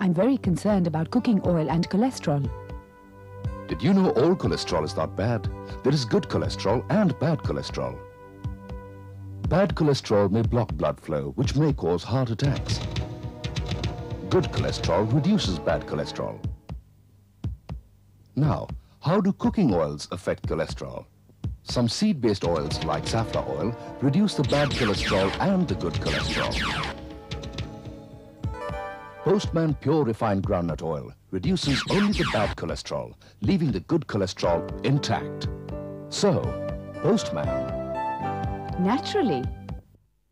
I'm very concerned about cooking oil and cholesterol. Did you know all cholesterol is not bad? There is good cholesterol and bad cholesterol. Bad cholesterol may block blood flow, which may cause heart attacks. Good cholesterol reduces bad cholesterol. Now, how do cooking oils affect cholesterol? Some seed-based oils like safflower oil reduce the bad cholesterol and the good cholesterol. Postman Pure Refined Groundnut Oil reduces only the bad cholesterol, leaving the good cholesterol intact. So, Postman. Naturally.